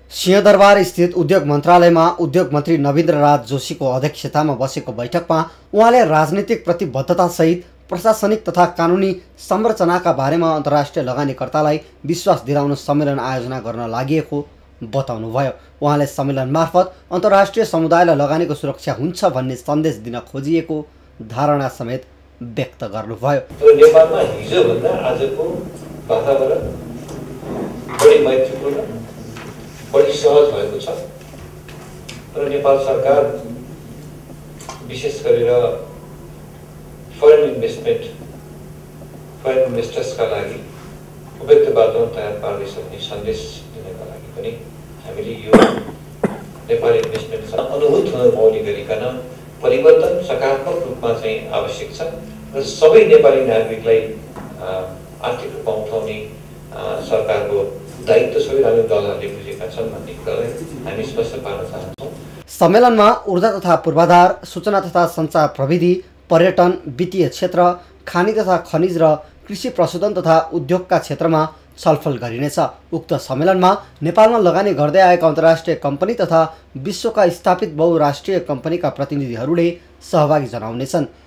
सिंहदरबार स्थित उद्योग मन्त्रालयमा उद्योग मन्त्री नवीन्द्र राज जोशीको अध्यक्षतामा बसेको बैठकमा उहाँले राजनीतिक प्रतिबद्धतासहित प्रशासनिक तथा कानुनी संरचनाका बारेमा अन्तर्राष्ट्रिय लगानीकर्तालाई विश्वास दिलाउन सम्मेलन आयोजना गर्न लागेको बताउनुभयो। उहाँले सम्मेलन मार्फत अन्तर्राष्ट्रिय समुदायलाई लगानीको सुरक्षा हुन्छ भन्ने सन्देश दिन खोजिएको धारणा समेत व्यक्त गर्नुभयो। नेपालमा हिजोभन्दा आजको वातावरण बढी मैत्रीपूर्ण, बढी सहज भएको छ र नेपाल सरकार विशेष गरेर फरेन इन्भेस्टर्सका लागि उपयुक्त वातावरण तयार पार्दै सक्ने सन्देश दिनका लागि पनि हामीले यो नेपाली इन्भेस्टमेन्ट अनुभूत हुन मौलिक गरिकन परिवर्तन सकारात्मक रूपमा चाहिँ आवश्यक छ र सबै नेपाली नागरिकलाई आर्थिक रूपमा उठाउने सरकारको दायित्व सबै राजनीतिक दलहरूले बुझेका छन् भन्ने कुरालाई हामी स्पष्ट पार्न चाहन्छौँ। सम्मेलनमा ऊर्जा तथा पूर्वाधार, सूचना तथा सञ्चार प्रविधि, पर्यटन, वित्तीय क्षेत्र, खानी तथा खनिज र कृषि प्रशोधन तथा उद्योगका क्षेत्रमा छलफल गरिनेछ। उक्त सम्मेलनमा नेपालमा लगानी गर्दै आएका अन्तर्राष्ट्रिय कम्पनी तथा विश्वका स्थापित बहुराष्ट्रिय कम्पनीका प्रतिनिधिहरूले सहभागी जनाउनेछन्।